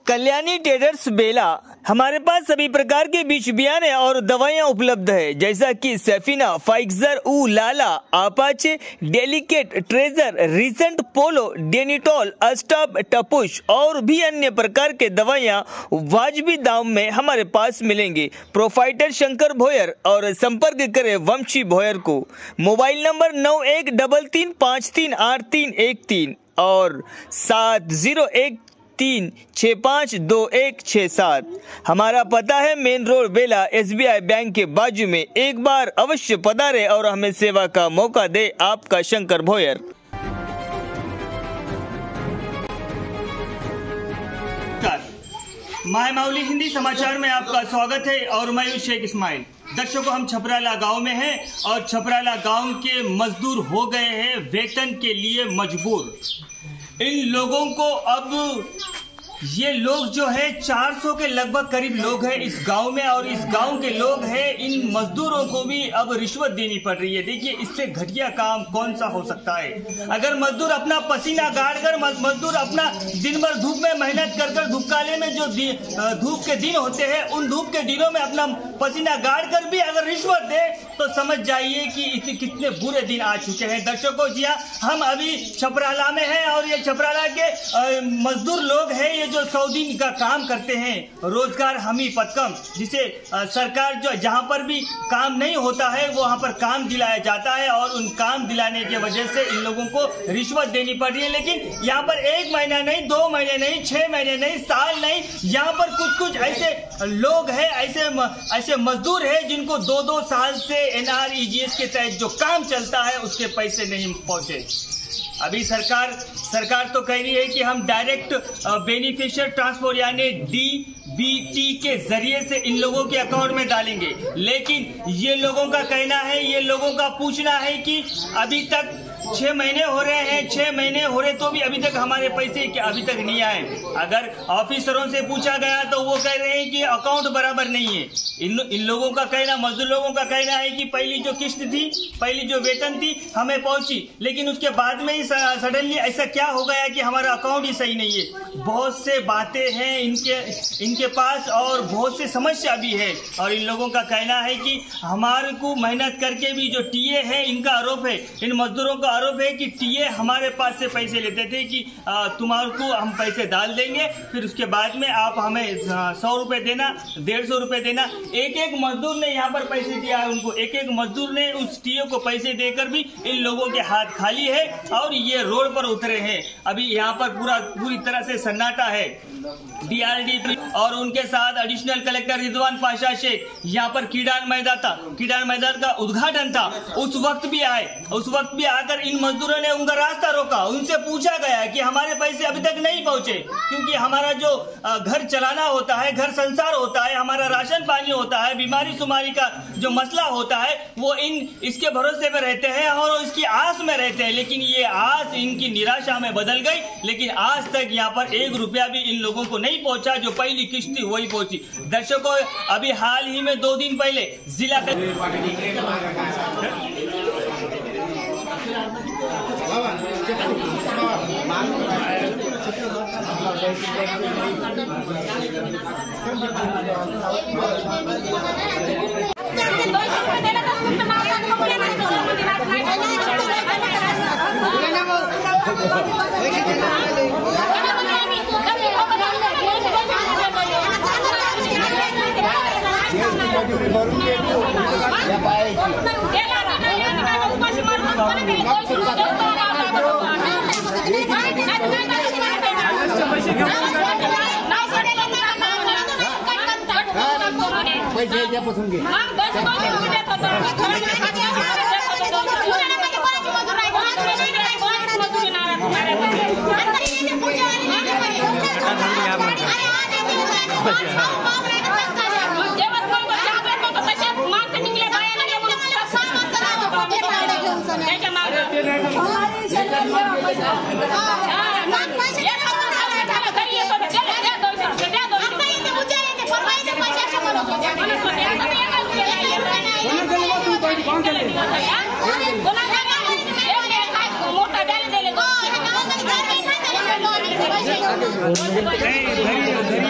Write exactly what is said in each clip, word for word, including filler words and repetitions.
Kalyani traders बेला हमारे पास सभी प्रकार के बीज बियाने और दवाइयाँ उपलब्ध है, जैसा कि सेफिना, फाइक्सर, ऊ लाला, Apache, delicate, treasure, recent, Polo, डेनिटॉल, अस्टाप, टपुश और भी अन्य प्रकार के दवाइयाँ वाजिबी दाम में हमारे पास मिलेंगे। प्रोफाइटर शंकर भोयर और संपर्क करें वंशी भोयर को। मोबाइल नंबर नौ एक डबल तीन पाँच तीन आठ तीन एक तीन और सात जीरो एक तीन छः पाँच दो एक छः सात। हमारा पता है main road Bela, S B I bank के बाजू में। एक बार अवश्य पधारे और हमें सेवा का मौका दे। आपका शंकर भोयर। माय माउली हिंदी समाचार में आपका स्वागत है और मैं हूं शेख इस्माइल। दर्शकों, हम छपराला गांव में हैं और छपराला गांव के मजदूर हो गए हैं वेतन के लिए मजबूर। इन लोगों को अब ये लोग जो है चार सौ के लगभग करीब लोग हैं इस गांव में, और इस गांव के लोग हैं, इन मजदूरों को भी अब रिश्वत देनी पड़ रही है। देखिए, इससे घटिया काम कौन सा हो सकता है। अगर मजदूर अपना पसीना गाड़ कर, मजदूर अपना दिन भर धूप में मेहनत कर कर, धूप काले में जो धूप के दिन होते हैं, उन धूप के दिनों में अपना पसीना गाड़ कर भी अगर रिश्वत दे तो समझ जाइए कि कितने बुरे दिन आ चुके हैं। दर्शकों, जी हाँ, हम अभी छपराला में हैं और ये छपराला के मजदूर लोग हैं, ये जो सौ दिन का काम करते हैं, रोजगार हमी पथकम, जिसे सरकार जो जहां पर भी काम नहीं होता है वहां पर काम दिलाया जाता है, और उन काम दिलाने की वजह से इन लोगों को रिश्वत देनी पड़ रही है। लेकिन यहाँ पर एक महीना नहीं, दो महीने नहीं, छह महीने नहीं, साल नहीं, यहाँ पर कुछ कुछ ऐसे लोग हैं, ऐसे ऐसे मजदूर हैं जिनको दो दो साल से N R E G S के तहत जो काम चलता है उसके पैसे नहीं पहुंचे। अभी सरकार सरकार तो कह रही है कि हम डायरेक्ट बेनिफिशियल ट्रांसफर यानी डी बी टी के जरिए से इन लोगों के अकाउंट में डालेंगे, लेकिन ये लोगों का कहना है, ये लोगों का पूछना है कि अभी तक छह महीने हो रहे हैं, छह महीने हो रहे तो भी अभी तक हमारे पैसे अभी तक नहीं आए। अगर ऑफिसरों से पूछा गया तो वो कह रहे हैं कि अकाउंट बराबर नहीं है। इन इन लोगों का कहना, मजदूर लोगों का कहना है कि पहली जो किस्त थी, पहली जो वेतन थी हमें पहुंची, लेकिन उसके बाद में ही सडनली ऐसा क्या हो गया कि हमारा अकाउंट ही सही नहीं है। बहुत से बातें हैं इनके इनके पास और बहुत से समस्या भी है, और इन लोगों का कहना है कि हमारे को मेहनत करके भी जो टीए है, इनका आरोप है, इन मजदूरों का आरोप है कि टीए हमारे पास से पैसे लेते थे कि तुम्हारे को हम पैसे डाल देंगे, फिर उसके बाद में आप हमें सौ रुपए देना, डेढ़ सौ रुपए देना। एक एक मजदूर ने यहाँ पर पैसे दिया है उनको, एक एक मजदूर ने उस टीए को पैसे देकर भी इन लोगों के हाथ खाली है और ये रोड पर उतरे हैं। अभी यहाँ पर पूरा पूरी तरह से सन्नाटा है। डी आर डी और उनके साथ एडिशनल कलेक्टर रिजवान पाशा शेख यहाँ पर कीड़ान मैदान था, कीड़ान मैदान का उद्घाटन था, उस वक्त भी आए। उस वक्त भी आकर इन मजदूरों ने उनका रास्ता रोका। उनसे पूछा गया कि हमारे पैसे अभी तक नहीं पहुंचे, क्योंकि हमारा जो घर चलाना होता है, घर संसार होता है, हमारा राशन पानी होता है, बीमारी सुमारी का जो मसला होता है, वो इन इसके भरोसे में रहते हैं और इसकी आस में रहते हैं। लेकिन ये आस इनकी निराशा में बदल गई। लेकिन आज तक यहाँ पर एक रुपया भी इन लोगों को नहीं पहुंचा। जो पहली किस्त थी वही पहुंची। दर्शकों, अभी हाल ही में दो दिन पहले जिला पैसे द्यापासून घे नहीं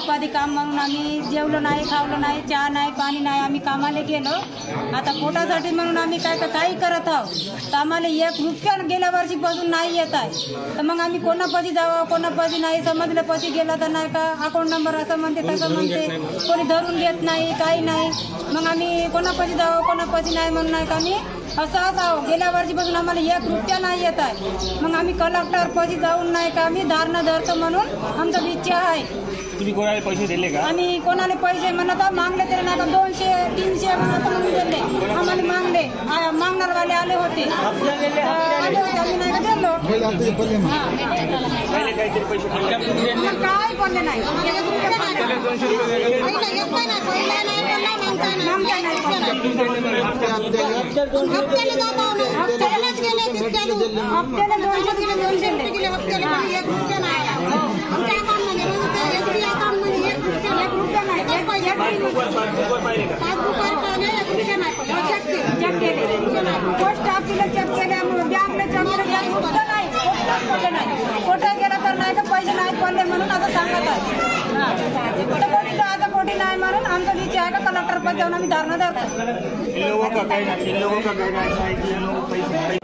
उपाधी काम म्हणून आम्ही जेवलो नाही, खावलो नाही, चहा नाही, पाणी नाही, आम्ही कामाला गेलो. आता पोटासाठी म्हणून आम्ही काय काही करत आहोत. तर आम्हाला एक रुपया गेल्या वर्षीपासून नाही येत आहे. तर मग आम्ही कोणापाशी जावं, कोणापाशी नाही, समजलं पशी गेलं तर नाही का अकाउंट नंबर असं म्हणते तसं म्हणते, कोणी धरून घेत नाही, काही नाही. मग आम्ही कोणापाशी जावं, कोणापाशी नाही म्हणून नाही का आम्ही असं असावं. गेल्या वर्षीपासून आम्हाला एक रुपया नाही येत आहे. मग आम्ही कलेक्टर पाशी जाऊन नाही का आम्ही धारणा धरतो म्हणून आमचा इच्छा आहे. तुम्ही कोणाला पैसे दिले का? आम्ही कोणाला पैसे म्हणत मागले तरी नाही का दोनशे तीनशे म्हणत म्हणून दिले. आम्हाला मागले मागणारवाले आले होते आले होते आम्ही नाही का दिलो. मग काय बोलले नाही पोस्ट ऑफिसला चेक केले, बँकला चेक केले, कुठं नाही कुठं गेला तर नाही का पैसे नाही पडले म्हणून आता सांगत आहे. कुठं कोणी आता कोणी नाही म्हणून आमचा विचार आहे का कलेक्टर पास जाऊन आम्ही धारणा धरतो. इन लोगों का कहना इन लोगों का कहना ऐसा है कि ये लोग पैसे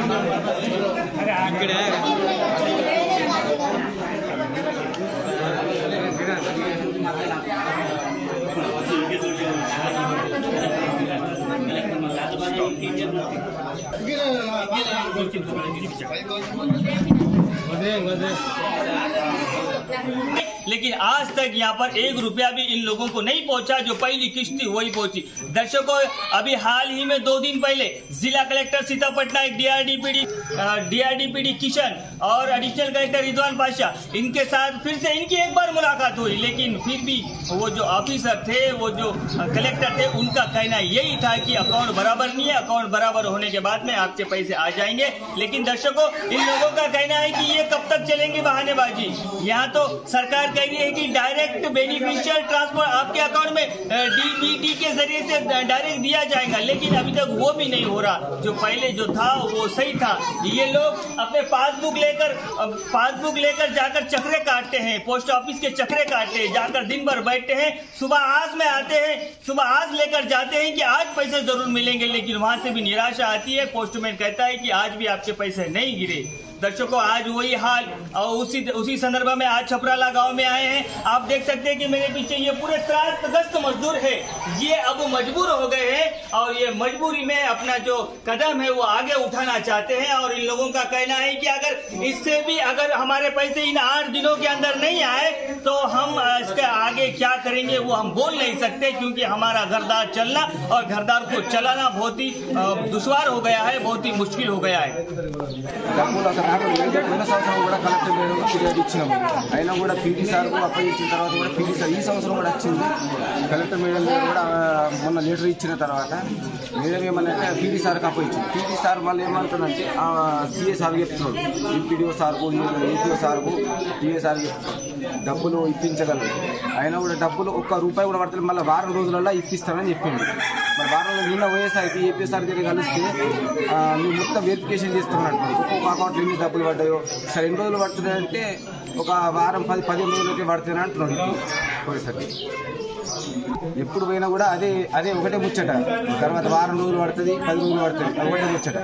लेकिन आज तक यहाँ पर एक रुपया भी इन लोगों को नहीं पहुंचा. जो पहली किस्त थी वही पहुंची. दर्शकों, अभी हाल ही में दो दिन पहले जिला collector Sita Patnaik, DRDPD DRDPD Kishan और एडिशनल कलेक्टर रिजवान पाशा, इनके साथ फिर से इनकी एक बार मुलाकात हुई. लेकिन फिर भी वो जो ऑफिसर थे, वो जो कलेक्टर थे, उनका कहना यही था कि अकाउंट बराबर नहीं है, अकाउंट बराबर होने के बाद में आपके पैसे आ जाएंगे. लेकिन दर्शकों, इन लोगों का कहना है कि ये कब तक चलेंगे बहानेबाजी. यहाँ तो सरकार कह रही है कि डायरेक्ट बेनिफिशियल ट्रांसफर आपके अकाउंट में डीबीटी के जरिए से डायरेक्ट दिया जाएगा, लेकिन अभी तक वो भी नहीं हो रहा. जो पहले जो था वो सही था. ये लोग अपने पासबुक लेकर पासबुक लेकर जाकर चक्रे काटते हैं, पोस्ट ऑफिस के चक्रे काटते हैं, जाकर दिन भर बैठते हैं, सुबह आस में आते हैं, सुबह आस लेकर जाते हैं कि आज पैसे जरूर मिलेंगे, लेकिन वहां से भी निराशा आती है. पोस्टमैन कहता है कि आज भी आपके पैसे नहीं गिरे. दर्शकों, आज वही हाल और उसी उसी संदर्भ में आज छपराला गांव में आए हैं. आप देख सकते हैं कि मेरे पीछे ये पूरे त्रासग्रस्त मजदूर है. ये अब मजबूर हो गए हैं और ये मजबूरी में अपना जो कदम है वो आगे उठाना चाहते हैं. और इन लोगों का कहना है कि अगर इससे भी अगर हमारे पैसे इन आठ दिनों के अंदर नहीं आए तो हम इसके आगे क्या करेंगे वो हम बोल नहीं सकते, क्योंकि हमारा घरदार चलना और घरदार को चलाना बहुत ही दुश्वार हो गया है, बहुत ही मुश्किल हो गया है. పోయిన సంవత్సరం కూడా కలెక్టర్ మేడం ఫిర్యాదు ఇచ్చినాము. అయినా కూడా పీటీ సార్కు అప్పగించిన తర్వాత కూడా పీటీ సార్ ఈ సంవత్సరం కూడా వచ్చింది. కలెక్టర్ మేడం కూడా మొన్న లెటర్ ఇచ్చిన తర్వాత మేడం ఏమన్నంటే పీటీ సార్కి అప్పగించింది. పీటీ సార్ మళ్ళీ ఏమంటుందంటే సిఏ సార్ చెప్తున్నాడు, ఎంపీడీఓ సార్కు, ఏపీఓ సార్కు, టీఏ సార్ డబ్బులు ఇప్పించగలరు. అయినా కూడా డబ్బులు ఒక్క రూపాయి కూడా పడుతుంది. మళ్ళీ వారం రోజులలో ఇప్పిస్తానని చెప్పింది. మరి వారం రోజులు నిన్న పోయేసరికి ఏపీ సార్ దగ్గర కలిస్తే మీరు మొత్తం వెరిఫికేషన్ చేస్తున్నట్టు ఒక్కొక్క అకౌంట్లో ఎన్ని డబ్బులు పడ్డాయో సరే ఎన్ని రోజులు పడుతున్నాయంటే ఒక వారం పది పదిహేను రోజులకి పడుతుంది అంటున్నాడు. పోయేసరికి ఎప్పుడు పోయినా కూడా అదే అదే ఒకటే ముచ్చట. తర్వాత వారం రోజులు పడుతుంది, పది రోజులు పడుతుంది, ఒకటే ముచ్చట.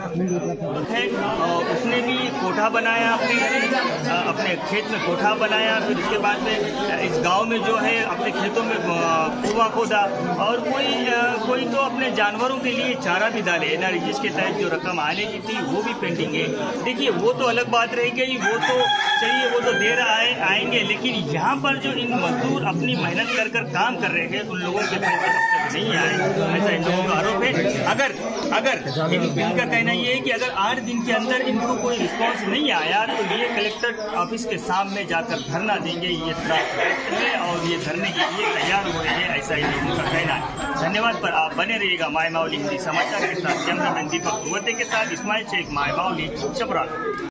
उसने भी कोठा बनाया अपने अपने खेत में कोठा बनाया. फिर उसके बाद में इस गांव में जो है अपने खेतों में कुआं खोदा और कोई कोई तो अपने जानवरों के लिए चारा भी डाले. एनआरजीएस के तहत जो रकम आने की थी वो भी पेंडिंग है. देखिए, वो तो अलग बात रह गई, वो तो चलिए वो तो देर आए आएंगे, लेकिन यहाँ पर जो इन मजदूर अपनी मेहनत कर कर काम कर रहे हैं उन लोगों के पैसे अब तक नहीं आए, ऐसा इन लोगों का आरोप है. अगर अगर इन, इनका कहना ये है कि अगर आठ दिन के अंदर इनको कोई रिस्पॉन्स नहीं आया तो ये कलेक्टर ऑफिस के सामने जाकर धरना देंगे. ये है और ये धरने के लिए तैयार हो रहे हैं, ऐसा इन लोगों का कहना है. धन्यवाद. पर आप बने रहिएगा माय मावली हिंदी समाचार के साथ. कैमरामैन दीपक दुवते के साथ इस्माइल शेख, माय मावली, छपरा.